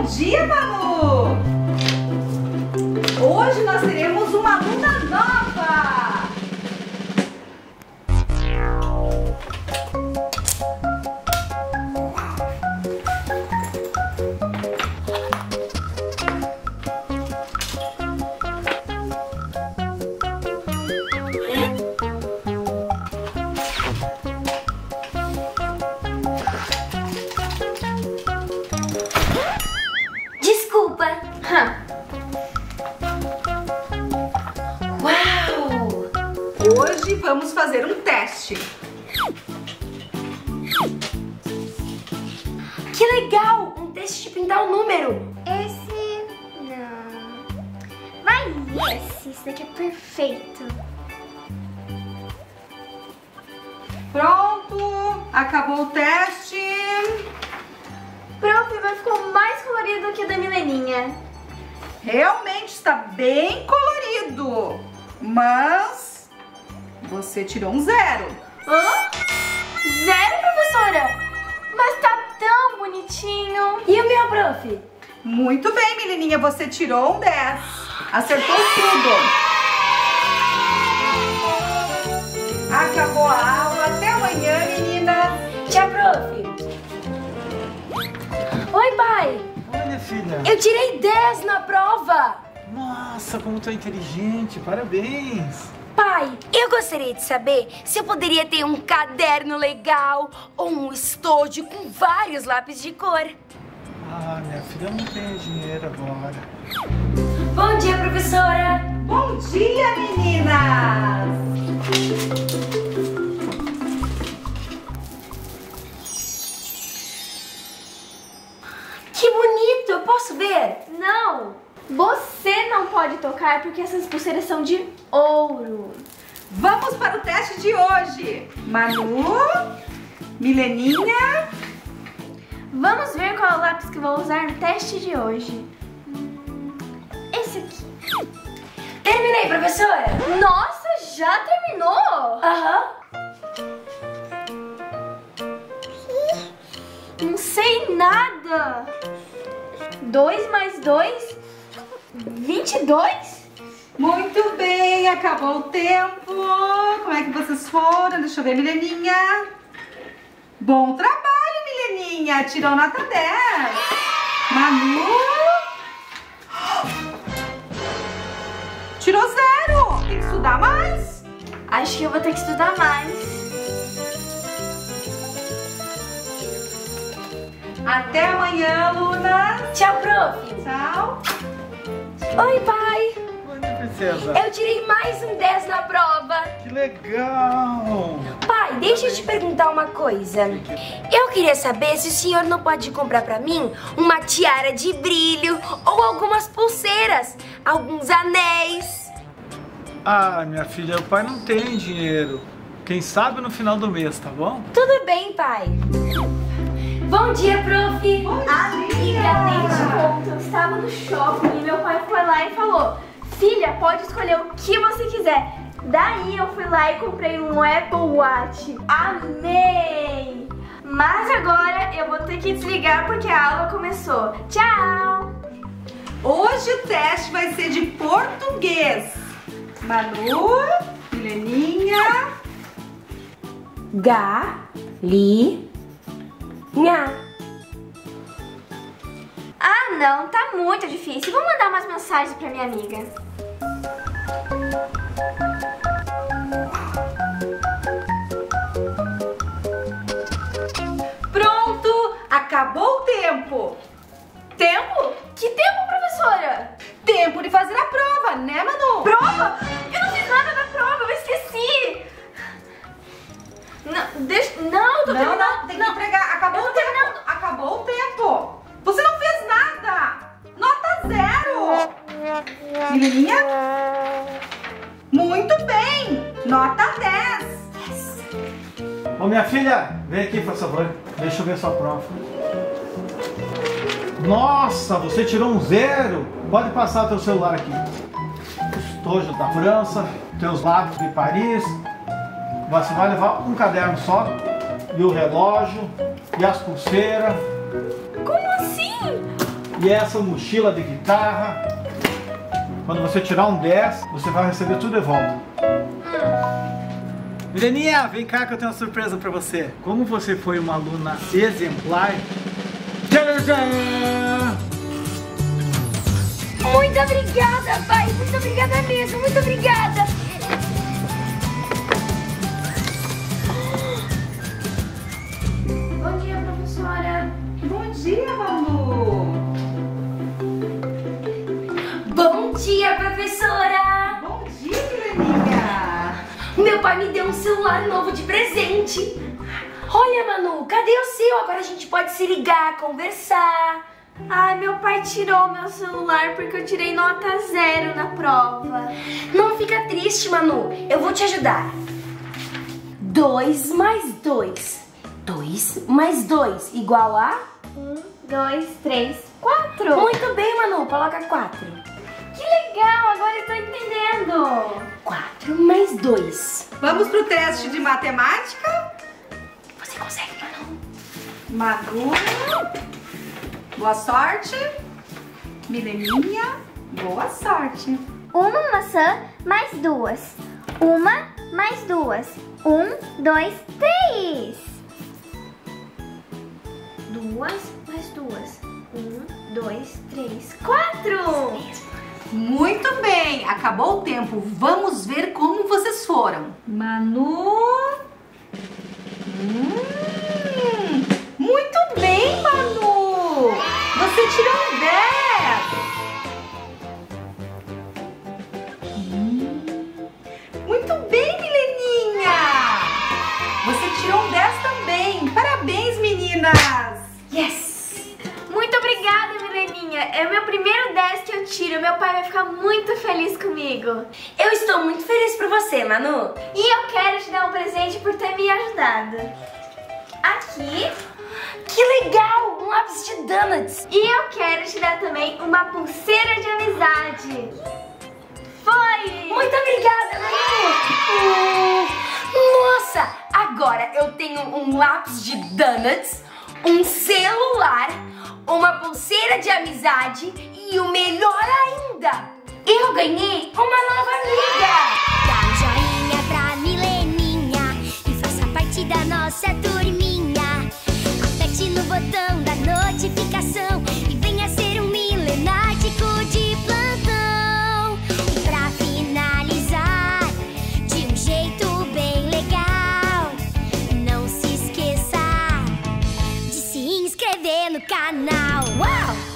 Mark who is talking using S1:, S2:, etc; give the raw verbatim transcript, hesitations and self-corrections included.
S1: dia, Manu! Hoje nós teremos uma aluna nova!
S2: Desculpa.
S1: Uau! Hoje vamos fazer um teste.
S2: Que legal! Um teste de pintar um número.
S3: Esse não. Vai esse, esse daqui é perfeito.
S1: Pronto! Acabou o teste.
S3: Prof, vai ficou mais colorido do que o da Mileninha.
S1: Realmente está bem colorido, mas você tirou um zero.
S3: Hã? Zero, professora? Mas tá tão bonitinho.
S2: E o meu, prof?
S1: Muito bem, menininha, você tirou um dez. Acertou tudo. Acabou a aula. Até amanhã, meninas.
S2: Tchau, prof. Oi, pai.
S4: Olha, filha.
S2: Eu tirei dez na prova.
S4: Nossa, como tu é inteligente. Parabéns.
S2: Pai, eu gostaria de saber se eu poderia ter um caderno legal ou um estojo com vários lápis de cor.
S4: Ah, minha filha, eu não tenho dinheiro agora.
S2: Bom dia, professora.
S1: Bom dia, meninas.
S2: Que bonito, eu posso ver?
S3: Não, você não pode tocar porque essas pulseiras são de ouro.
S1: Vamos para o teste de hoje. Manu, Mileninha.
S3: Vamos ver qual é o lápis que eu vou usar no teste de hoje. Esse aqui.
S2: Terminei, professora.
S3: Nossa, já terminou?
S2: Aham.
S3: Não sei nada. Dois mais dois? Vinte e dois?
S1: Muito bem, acabou o tempo. Como é que vocês foram? Deixa eu ver, Mileninha. Bom trabalho, Mileninha. Tirou nota dez. Manu. Tirou zero. Tem que estudar mais.
S3: Acho que eu vou ter que estudar mais.
S1: Até amanhã, Luna.
S2: Tchau, prof.
S1: Tchau.
S2: Oi, pai.
S4: Oi, minha princesa.
S2: Eu tirei mais um dez na prova.
S4: Que legal.
S2: Pai, deixa eu te perguntar uma coisa. Eu queria saber se o senhor não pode comprar pra mim uma tiara de brilho ou algumas pulseiras, alguns anéis.
S4: Ah, minha filha, o pai não tem dinheiro. Quem sabe no final do mês, tá bom?
S2: Tudo bem, pai. Bom dia, prof.
S3: Amiga, nem te conto. Eu estava no shopping e meu pai foi lá e falou: filha, pode escolher o que você quiser. Daí eu fui lá e comprei um Apple Watch. Amei! Mas agora eu vou ter que desligar porque a aula começou. Tchau!
S1: Hoje o teste vai ser de português. Manu, Mileninha.
S2: Galinha.
S3: Ah, não, tá muito difícil. Vou mandar umas mensagens pra minha amiga.
S1: Pronto, acabou o tempo.
S3: Tempo? Que tempo, professora?
S1: Tempo de fazer a prova, né, Manu?
S3: Prova? Eu não fiz nada da prova, eu esqueci. Não, deixa, não, tô
S1: Não,
S3: terminando.
S1: não, tem que entregar. Acabou
S3: Eu
S1: o
S3: tô
S1: tempo.
S3: terminando.
S1: Acabou o tempo. Você não fez nada. Nota zero. Mileninha? Muito bem. Nota dez.
S3: Yes.
S4: Ô, minha filha, vem aqui, por favor. Deixa eu ver sua prova. Nossa, você tirou um zero. Pode passar teu celular aqui. Estojo da França, teus lápis de Paris. Você vai levar um caderno só, e o relógio, e as pulseiras.
S3: Como assim?
S4: E essa mochila de guitarra. Quando você tirar um dez, você vai receber tudo de volta. Mileninha, vem cá que eu tenho uma surpresa pra você. Como você foi uma aluna exemplar... Tcharam!
S2: Muito obrigada, pai. Muito obrigada mesmo. Muito obrigada.
S3: Bom dia, professora.
S1: Bom dia, Manu.
S2: Bom dia, professora.
S1: Bom dia, Mileninha.
S2: Meu pai me deu um celular novo de presente. Olha, Manu, cadê o seu? Agora a gente pode se ligar, conversar.
S3: Ai, meu pai tirou meu celular porque eu tirei nota zero na prova.
S2: Não fica triste, Manu. Eu vou te ajudar. Dois mais dois. Dois mais dois igual a...
S3: Um, dois, três, quatro.
S2: Muito bem, Manu. Coloca quatro.
S3: Que legal, agora eu tô entendendo.
S2: Quatro mais dois.
S1: Vamos pro teste de matemática?
S2: Você consegue, Manu?
S1: Manu. Boa sorte. Mileninha, boa sorte.
S5: Uma maçã mais duas. Uma mais duas. Um, dois, três.
S3: Duas mais duas. Um, dois, três, quatro.
S1: Muito bem, acabou o tempo. Vamos ver como vocês foram. Manu. Hum, muito bem, Manu. Você tirou um dez. Hum, muito bem, Mileninha. Você tirou um dez também. Parabéns, meninas.
S2: Yes!
S3: Muito obrigada, Mileninha. É o meu primeiro dez que eu tiro. Meu pai vai ficar muito feliz comigo.
S2: Eu estou muito feliz por você, Manu.
S3: E eu quero te dar um presente por ter me ajudado. Aqui.
S2: Que legal! Um lápis de donuts.
S3: E eu quero te dar também uma pulseira de amizade. Foi!
S2: Muito obrigada, Manu. Hum, nossa, agora eu tenho um lápis de donuts, um celular, uma pulseira de amizade e o melhor ainda, eu ganhei uma nova amiga.
S5: Dá um joinha pra Mileninha e faça parte da nossa turminha. Aperte no botão da notificação e venha ser um milenático de plantão. E pra finalizar, de um jeito bem legal, não se esqueça de se inscrever no canal. Uau!